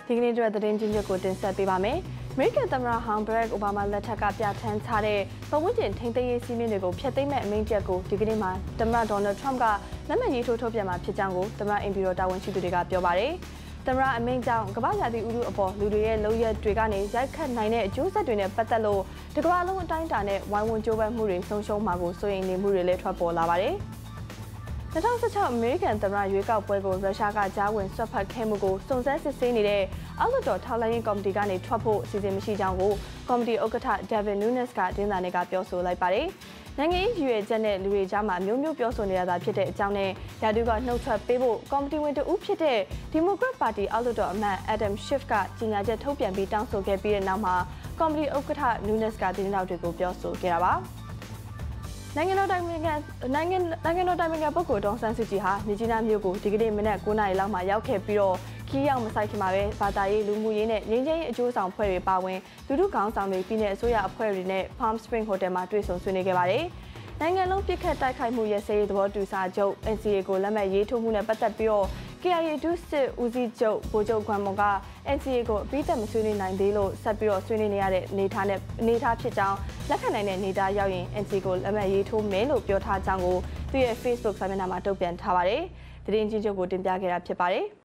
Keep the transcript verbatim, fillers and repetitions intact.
ဒီကနေ့အတွက်သတင်းချင်းချုပ်ကိုတင်ဆက်ပေးပါမယ်။အမေရိကန်သမ္မတဟောင်းဘရက်အိုဘားမားလက်ထက်ကပြဋ္ဌာန်းထားတဲ့ပတ်ဝန်းကျင်ထိန်းသိမ်းရေးစည်းမျဉ်းတွေကိုဖျက်သိမ်းမဲ့အမိန့်ချက်ကိုဒီကနေ့မှာသမ္မတဒေါ်နယ်ထရမ့်ကလက်မှတ်ရေးထိုးထုတ်ပြန်မှာဖြစ်ကြောင်းကိုသမ္မတအင်ပီရိုတာဝန်ရှိသူတွေကပြောပါတယ်။သမ္မတအမိန့်ကြောင့်ကမ္ဘာ့ရာသီဥတုအပေါ်လူတွေရဲ့လုပ်ရက်တွေကနေရိုက်ခတ်နိုင်တဲ့အကျိုးဆက်တွေနဲ့ပတ်သက်လို့တကမ္ဘာလုံးအတိုင်းအတာနဲ့ဝိုင်းဝန်းကြိုးပမ်းမှုတွေဆုံးရှုံးမှာကိုစိုးရိမ်နေမှုတွေလည်းထွက်ပေါ်လာပါတယ်။၂၀၁၆အမေရိကန်သမ္မတရွေးကောက်ပွဲကိုရုရှားကကြားဝင်ဆွတ်ဖက်ခဲ့မှုကိုစုံစမ်းစစ်ဆေးနေတဲ့အောက်လွှတ်တော်ထောက်လှမ်းရေးကော်မတီကနေထွက်ဖို့အစီအစဉ်မရှိကြောင်းကိုကော်မတီဥက္ကဋ္ဌ Devin Nunes ကတင်းစာနယ်ကပြောဆိုလိုက်ပါတယ်။နိုင်ငံရေးရွေးချက်နဲ့လူတွေကြားမှာမျိုးမျိုးပြောဆိုနေရတာဖြစ်တဲ့အကြောင်းနဲ့ရာထူးကနှုတ်ထွက်ပေးဖို့ကော်မတီဝင်တဦးဖြစ်တဲ့ဒီမိုကရက်ပါတီအောက်လွှတ်တော်အမတ် Adam Schiff ကကြေညာချက်ထုတ်ပြန်ပြီးတောင်းဆိုခဲ့ပြီးတဲ့နောက်မှာကော်မတီဥက္ကဋ္ဌ Nunes ကတင်းနောက်တွေကိုပြောဆိုခဲ့တာပါ။နိုင်ငံတော်တိုင်ပင်ခံနိုင်ငံနိုင်ငံတော်တိုင်ပင်ခံပုဂ္ဂိုလ်ဒေါ်ဆန်းစုကြည်ဟာမြကြီးနားမြို့ကိုဒီကနေ့မနက်၉နာရီလောက်မှာရောက်ခဲ့ပြီးတော့ခီးရောက်မဆိုင်ခင်မှာပဲဘာသာရေးလူမှုရေးနဲ့ငြိမ်းချမ်းရေးအကျိုးဆောင်ဖွဲ့တွေပါဝင်လူထုခေါင်းဆောင်တွေပြည်내အစိုးရအဖွဲ့တွေနဲ့ Palm Spring Hotel မှာတွေ့ဆုံဆွေးနွေးခဲ့ပါတယ်။နိုင်ငံလုံးပြစ်ခတ်တိုက်ခိုက်မှုရစရေးသဘောတူစာချုပ် N C A ကိုလက်မှတ်ရေးထိုးမှုနဲ့ပတ်သက်ပြီးတော့ K I A ဒုစစ်ဦးစီးချုပ်ဗိုလ်ချုပ်ခွန်မွန်က N C A ကိုအပြီးသတ်မဆွေးနွေးနိုင်သေးလို့ဆက်ပြီးတော့ဆွေးနွေးနေရတဲ့အနေအထားနဲ့အနေအထားဖြစ်ကြောင်းလက်ခံနိုင်တဲ့အနေအထားရောက်ရင် N C A ကိုလက်မှတ်ရေးထိုးမယ်လို့ပြောထားကြောင်းကိုသူရဲ့ Facebook စာမျက်နှာမှာတုံ့ပြန်ထားပါတယ်။သတင်းချင်းချုပ်ကိုတင်ပြခဲ့တာဖြစ်ပါတယ်။